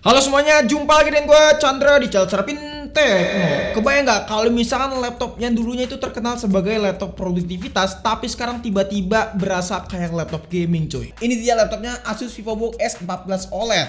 Halo semuanya, jumpa lagi dengan gue Chandra di channel Fintech. Kebayang nggak kalau misalkan laptopnya dulunya itu terkenal sebagai laptop produktivitas, tapi sekarang tiba-tiba berasa kayak laptop gaming cuy. Ini dia laptopnya Asus VivoBook S14 OLED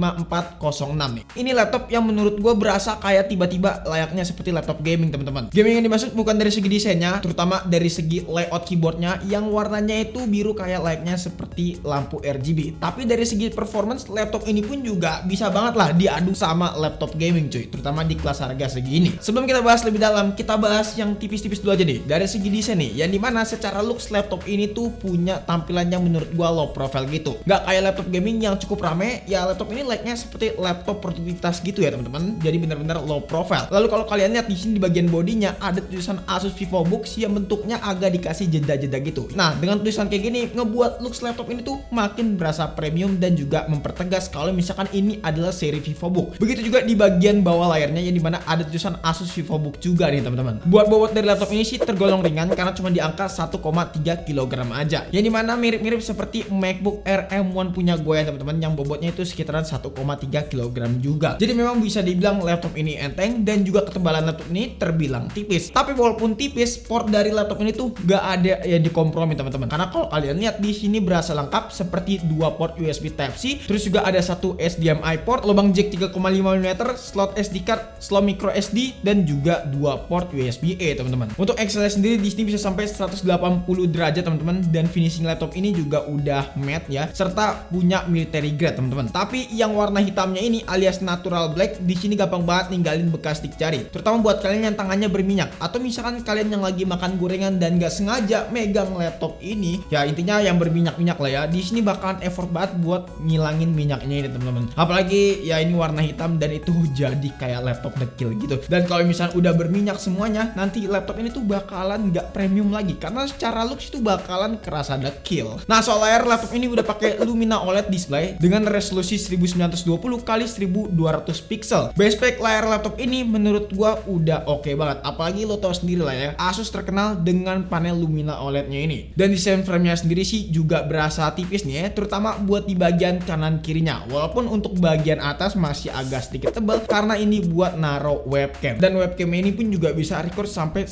M5406 nih. Ini laptop yang menurut gue berasa kayak tiba-tiba layaknya seperti laptop gaming teman-teman. Gaming yang dimaksud bukan dari segi desainnya, terutama dari segi layout keyboardnya yang warnanya itu biru kayak layaknya seperti lampu RGB. Tapi dari segi performance laptop ini pun juga bisa banget lah diadu sama laptop gaming cuy, terutama di kelas harga segini. Sebelum kita bahas lebih dalam, kita bahas yang tipis-tipis dulu aja nih. Dari segi desain nih, yang dimana secara looks laptop ini tuh punya tampilan yang menurut gua low profile gitu. Nggak kayak laptop gaming yang cukup rame, ya laptop ini like-nya seperti laptop produktivitas gitu ya teman-teman. Jadi benar-benar low profile. Lalu kalau kalian lihat di sini di bagian bodinya ada tulisan Asus VivoBook yang bentuknya agak dikasih jeda-jeda gitu. Nah, dengan tulisan kayak gini ngebuat looks laptop ini tuh makin berasa premium dan juga mempertegas kalau misalkan ini adalah seri VivoBook. Begitu juga di bagian bawah layarnya yang dimana ada tulisan Asus VivoBook juga nih teman-teman. Buat bobot dari laptop ini sih tergolong ringan karena cuma di angka 1,3 kg aja. Yang dimana mirip-mirip seperti MacBook Air M1 punya gue ya teman-teman, yang bobotnya itu sekitaran 1,3 kg juga. Jadi memang bisa dibilang laptop ini enteng dan juga ketebalan laptop ini terbilang tipis. Tapi walaupun tipis, port dari laptop ini tuh gak ada yang dikompromi teman-teman. Karena kalau kalian lihat di sini berasa lengkap seperti 2 port USB Type-C, terus juga ada satu HDMI port, lubang jack 3,5 mm, slot SD card, slot micro SD dan juga 2 port USB-A teman-teman. Untuk Excel sendiri di sini bisa sampai 180 derajat teman-teman, dan finishing laptop ini juga udah matte ya, serta punya military grade teman-teman. Tapi yang warna hitamnya ini alias natural black di sini gampang banget ninggalin bekas stick jari, terutama buat kalian yang tangannya berminyak atau misalkan kalian yang lagi makan gorengan dan gak sengaja megang laptop ini. Ya intinya yang berminyak-minyak lah ya, di sini bakalan effort banget buat ngilangin minyaknya ini teman-teman. Apalagi ya ini warna hitam dan itu jadi kayak laptop dekil gitu. Dan kalau misalnya udah berminyak semuanya, nanti laptop ini tuh bakalan nggak premium lagi karena secara looks itu bakalan kerasa dekil. Nah, soal layar, laptop ini udah pakai Lumina OLED display dengan resolusi 1920 x 1200 pixel. Base spec layar laptop ini menurut gua udah oke banget. Apalagi lo tau sendiri lah ya, Asus terkenal dengan panel Lumina OLED-nya ini. Dan desain frame-nya sendiri sih juga berasa tipis nih ya, terutama buat di bagian kanan kirinya. Walaupun untuk bagian atas masih agak sedikit tebal karena ini buat naro webcam, dan webcam ini pun juga bisa record sampai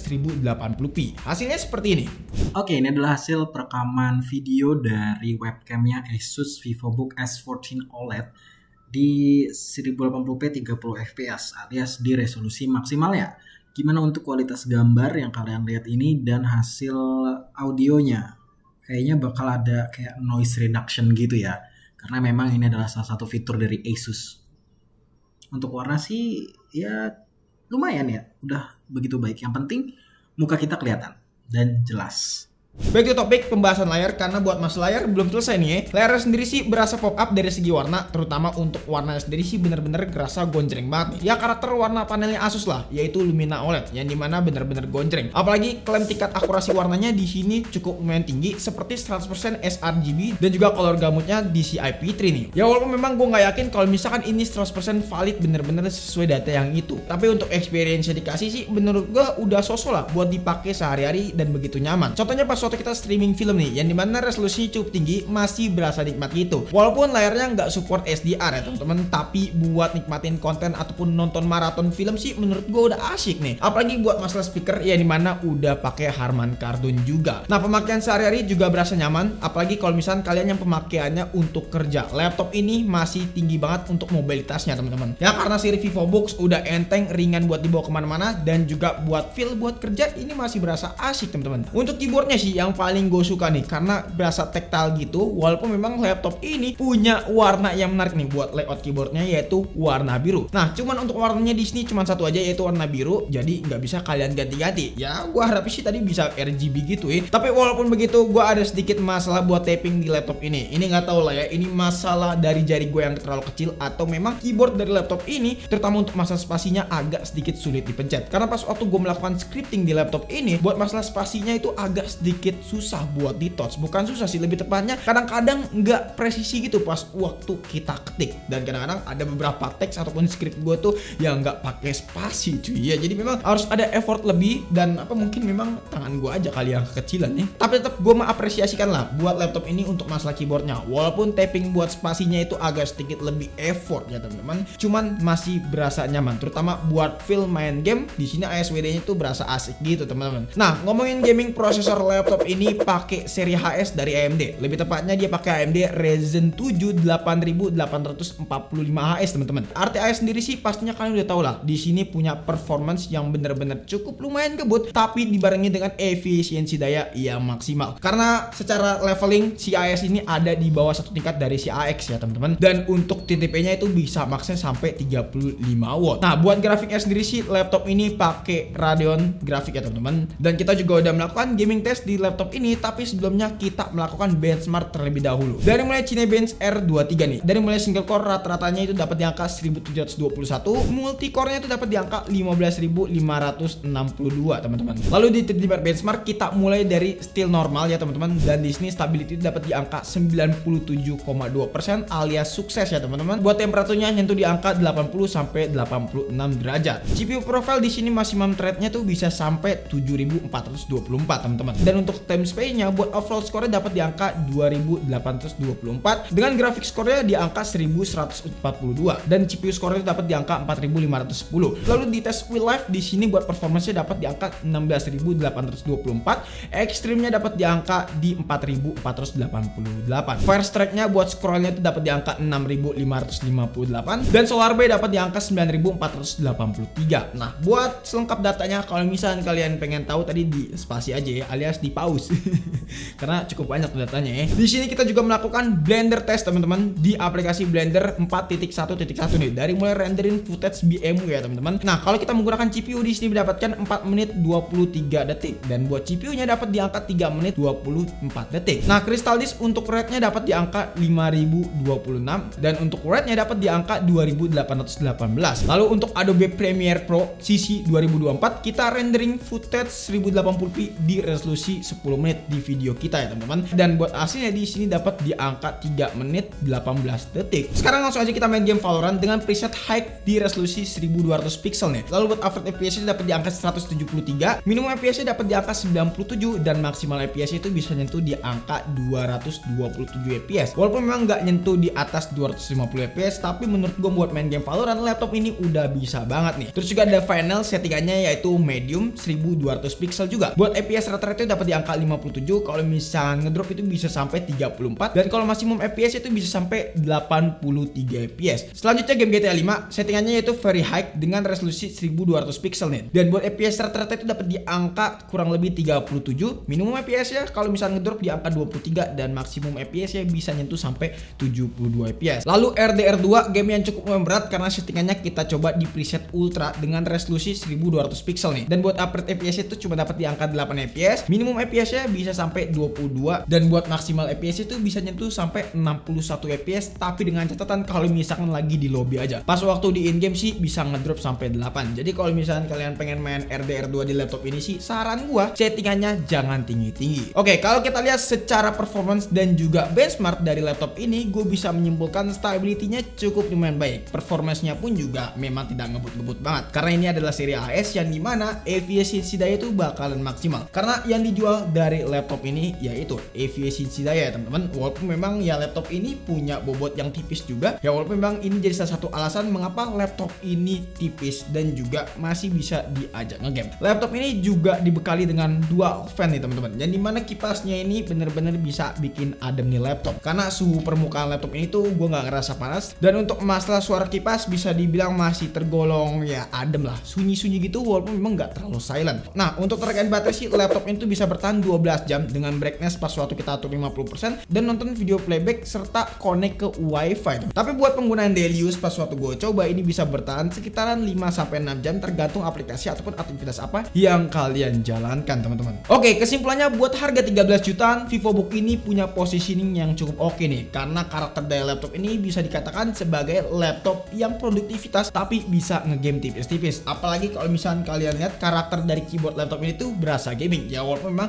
1080p. Hasilnya seperti ini. Oke, ini adalah hasil perekaman video dari webcamnya Asus VivoBook S14 OLED di 1080p 30 fps alias di resolusi maksimalnya. Gimana untuk kualitas gambar yang kalian lihat ini dan hasil audionya? Kayaknya bakal ada kayak noise reduction gitu ya, karena memang ini adalah salah satu fitur dari Asus. Untuk warna sih ya lumayan ya, udah begitu baik. Yang penting muka kita kelihatan dan jelas. Baik, itu topik pembahasan layar, karena buat mas layar belum selesai nih ya. Layar sendiri sih berasa pop up dari segi warna, terutama untuk warnanya sendiri sih bener-bener kerasa gonjreng banget nih. Ya karakter warna panelnya Asus lah, yaitu Lumina OLED, yang dimana bener-bener gonjreng. Apalagi klaim tingkat akurasi warnanya di sini cukup lumayan tinggi, seperti 100% sRGB dan juga color gamutnya DCI-P3 nih. Ya walaupun memang gue nggak yakin kalau misalkan ini 100% valid bener-bener sesuai data yang itu. Tapi untuk experience yang dikasih sih menurut gue udah sosok lah buat dipakai sehari-hari dan begitu nyaman. Contohnya pas waktu kita streaming film nih, yang dimana resolusinya cukup tinggi, masih berasa nikmat gitu. Walaupun layarnya nggak support SDR ya teman-teman, tapi buat nikmatin konten ataupun nonton maraton film sih menurut gue udah asik nih. Apalagi buat masalah speaker, yang dimana udah pakai Harman Kardon juga. Nah, pemakaian sehari-hari juga berasa nyaman, apalagi kalau misalnya kalian yang pemakaiannya untuk kerja. Laptop ini masih tinggi banget untuk mobilitasnya teman-teman. Ya karena seri VivoBook udah enteng, ringan buat dibawa kemana-mana, dan juga buat feel buat kerja ini masih berasa asik teman-teman. Untuk keyboardnya sih yang paling gue suka nih, karena berasa tactile gitu. Walaupun memang laptop ini punya warna yang menarik nih buat layout keyboardnya, yaitu warna biru. Nah, cuman untuk warnanya di sini cuma satu aja, yaitu warna biru. Jadi nggak bisa kalian ganti-ganti. Ya, gue harap sih tadi bisa RGB gitu ya. Tapi walaupun begitu, gue ada sedikit masalah buat tapping di laptop ini. Ini nggak tahu lah ya, ini masalah dari jari gue yang terlalu kecil atau memang keyboard dari laptop ini, terutama untuk masalah spasinya agak sedikit sulit dipencet. Karena pas waktu gue melakukan scripting di laptop ini, buat masalah spasinya itu agak sedikit sedikit susah buat di touch. Bukan susah sih, lebih tepatnya kadang-kadang nggak presisi gitu pas waktu kita ketik. Dan kadang-kadang ada beberapa teks ataupun script gue tuh yang nggak pakai spasi cuy ya. Jadi memang harus ada effort lebih, dan mungkin memang tangan gue aja kali yang kekecilan nih. Tapi tetap gue mengapresiasikan lah buat laptop ini untuk masalah keyboardnya. Walaupun tapping buat spasinya itu agak sedikit lebih effort ya teman-teman, cuman masih berasa nyaman. Terutama buat feel main game di sini ASWD-nya itu berasa asik gitu teman-teman. Nah, ngomongin gaming prosesor laptop ini pakai seri HS dari AMD. Lebih tepatnya dia pakai AMD Ryzen 7 8845HS teman-teman. RTX sendiri sih pastinya kalian udah tahu lah. Di sini punya performance yang bener-bener cukup lumayan kebut, tapi dibarengi dengan efisiensi daya yang maksimal. Karena secara leveling si AS ini ada di bawah satu tingkat dari si AX ya teman-teman. Dan untuk TDP-nya itu bisa maksnya sampai 35 watt. Nah, buat grafiknya sendiri sih laptop ini pakai Radeon grafik ya teman-teman. Dan kita juga udah melakukan gaming test di laptop ini, tapi sebelumnya kita melakukan benchmark terlebih dahulu. Dari mulai Cinebench R23 nih. Dari mulai single core rata-ratanya itu dapat di angka 1721, multi core-nya itu dapat di angka 15.562 teman-teman. Lalu di 3D benchmark kita mulai dari still normal ya teman-teman, dan di sini stability itu dapat di angka 97,2% alias sukses ya teman-teman. Buat temperaturnya nyentuh di angka 80 sampai 86 derajat. CPU profile di sini maximum thread-nya tuh bisa sampai 7424 teman-teman. Dan untuk time space-nya buat overall score-nya dapat di angka 2824 dengan graphic score-nya di angka 1142 dan CPU score-nya dapat di angka 4510. Lalu di tes real life di sini buat performance-nya dapat di angka 16824, extreme-nya dapat di angka di 4488. Fire strike-nya buat scroll-nya itu dapat di angka 6558 dan solar bay dapat di angka 9483. Nah, buat selengkap datanya kalau misalnya kalian pengen tahu tadi di spasi aja ya, alias di pause karena cukup banyak datanya ya. Di sini kita juga melakukan Blender test teman-teman di aplikasi Blender 4.1.1 nih, dari mulai renderin footage BMU ya teman-teman. Nah, kalau kita menggunakan CPU di sini mendapatkan 4 menit 23 detik dan buat CPU-nya dapat di angka 3 menit 24 detik. Nah, Crystal Disk untuk rate-nya dapat di angka 5026 dan untuk rate-nya dapat di angka 2818. Lalu untuk Adobe Premiere Pro CC 2024 kita rendering footage 1080p di resolusi 10 menit di video kita ya teman-teman. Dan buat hasilnya di sini dapat di angka 3 menit 18 detik. Sekarang langsung aja kita main game Valorant dengan preset high di resolusi 1200 pixel nih. Lalu buat average FPS dapat di angka 173, minimum FPS dapat di angka 97 dan maksimal FPS itu bisa nyentuh di angka 227 FPS. Walaupun memang nggak nyentuh di atas 250 FPS, tapi menurut gue buat main game Valorant laptop ini udah bisa banget nih. Terus juga ada final settingannya yaitu medium 1200 pixel juga. Buat FPS rata-rata itu dapat di angka 57, kalau misalnya ngedrop itu bisa sampai 34 dan kalau maksimum FPS itu bisa sampai 83 FPS. Selanjutnya game GTA 5 settingannya yaitu very high dengan resolusi 1200 pixel nih. Dan buat FPS rata-rata itu dapat di angka kurang lebih 37, minimum FPS ya kalau misalnya ngedrop di angka 23 dan maksimum FPS ya bisa nyentuh sampai 72 FPS. Lalu RDR2 game yang cukup berat karena settingannya kita coba di preset ultra dengan resolusi 1200 pixel nih. Dan buat average FPS itu cuma dapat di angka 8 FPS, minimum FPS nya bisa sampai 22 dan buat maksimal FPS itu bisa nyentuh sampai 61 FPS, tapi dengan catatan kalau misalkan lagi di lobby aja. Pas waktu di in game sih bisa ngedrop sampai 8. Jadi kalau misalkan kalian pengen main RDR2 di laptop ini sih saran gua settingannya jangan tinggi-tinggi. Oke, kalau kita lihat secara performance dan juga benchmark dari laptop ini, gue bisa menyimpulkan stability-nya cukup lumayan baik. Performance-nya pun juga memang tidak ngebut-ngebut banget. Karena ini adalah seri AS yang dimana efisiensi daya itu bakalan maksimal. Karena yang dijual dari laptop ini yaitu efisiensi daya ya teman-teman. Walaupun memang ya laptop ini punya bobot yang tipis juga. Ya walaupun memang ini jadi salah satu alasan mengapa laptop ini tipis dan juga masih bisa diajak ngegame. Laptop ini juga dibekali dengan dual fan nih teman-teman. Yang dimana kipasnya ini bener-bener bisa bikin adem nih laptop. Karena suhu permukaan laptop ini tuh gue nggak ngerasa panas. Dan untuk masalah suara kipas bisa dibilang masih tergolong ya adem lah, sunyi-sunyi gitu walaupun memang nggak terlalu silent. Nah, untuk tenaga baterai sih laptop ini tuh bisa bertahan 12 jam dengan brightness pas waktu kita atur 50% dan nonton video playback serta connect ke wifi. Tapi buat penggunaan daily use pas waktu gue coba ini bisa bertahan sekitaran 5-6 jam tergantung aplikasi ataupun aktivitas apa yang kalian jalankan teman-teman. Oke, kesimpulannya buat harga 13 jutaan VivoBook ini punya positioning yang cukup oke nih, karena karakter dari laptop ini bisa dikatakan sebagai laptop yang produktivitas tapi bisa ngegame tipis-tipis. Apalagi kalau misalnya kalian lihat karakter dari keyboard laptop ini tuh berasa gaming. Ya walaupun memang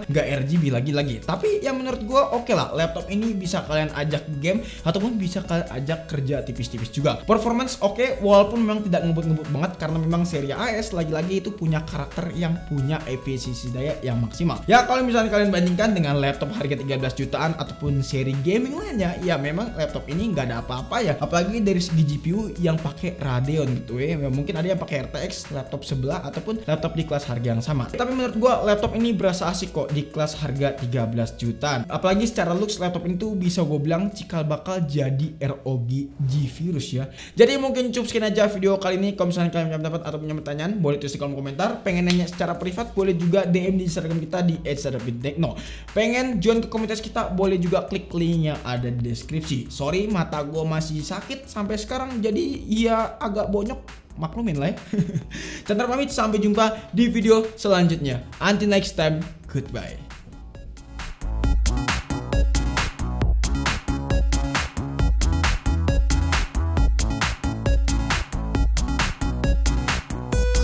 nggak RGB lagi. Tapi yang menurut gue oke lah, laptop ini bisa kalian ajak game ataupun bisa kalian ajak kerja tipis-tipis juga. Performance oke, walaupun memang tidak ngebut-ngebut banget karena memang seri AS lagi-lagi itu punya karakter yang punya efisiensi daya yang maksimal. Ya kalau misalnya kalian bandingkan dengan laptop harga 13 jutaan ataupun seri gaming lainnya, ya memang laptop ini nggak ada apa-apa ya. Apalagi dari segi GPU yang pakai Radeon gitu ya. Mungkin ada yang pakai RTX laptop sebelah ataupun laptop di kelas harga yang sama. Tapi menurut gua laptop ini berasa asik kok di kelas harga 13 jutaan. Apalagi secara looks laptop ini tuh bisa gue bilang cikal bakal jadi ROG G-Virus ya. Jadi mungkin cukup sekian aja video kali ini. Kalau misalnya kalian mendapat atau punya pertanyaan, boleh tulis di kolom komentar. Pengen nanya secara privat, boleh juga DM di Instagram kita di @sarapintekno. Pengen join ke komunitas kita, boleh juga klik link yang ada di deskripsi. Sorry, mata gue masih sakit sampai sekarang, jadi ya agak bonyok, maklumin lah ya. Chandra pamit, sampai jumpa di video selanjutnya. Until next time, goodbye.